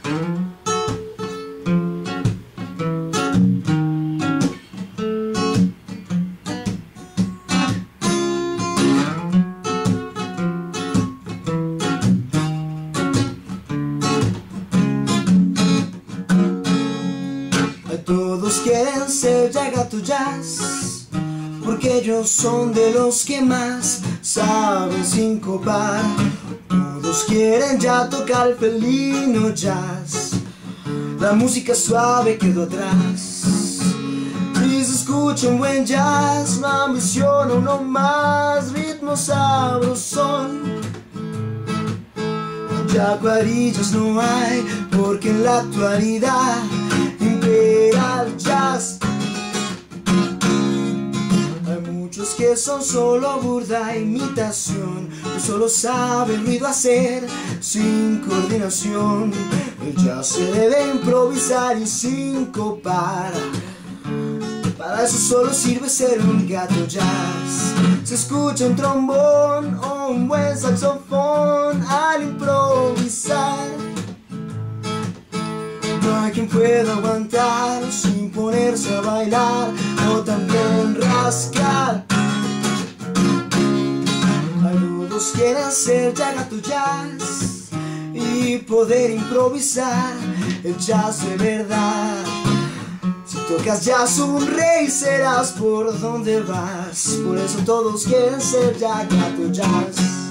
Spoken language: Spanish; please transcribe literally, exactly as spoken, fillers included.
Todos quieren ser Yagato Jazz, porque ellos son de los que más saben sincopar. Todos quieren ya tocar el felino jazz, la música suave quedó atrás. Y se escucha un buen jazz, no ambiciona uno más, ritmo sabrosón. Ya cuadrillas no hay, porque en la actualidad impera el jazz. Hay muchos que son solo burda imitación, que solo saben ruido hacer sin coordinación. El jazz se debe improvisar y sincopar. Para eso solo sirve ser un gato jazz. Se escucha un trombón o un buen saxofón al improvisar. No hay quien pueda aguantar sin ponerse a bailar o también rascar. Algunos quieren ser Yagato Jazz y poder improvisar el jazz de verdad. Si tocas jazz un rey serás por donde vas. Por eso todos quieren ser Yagato Jazz.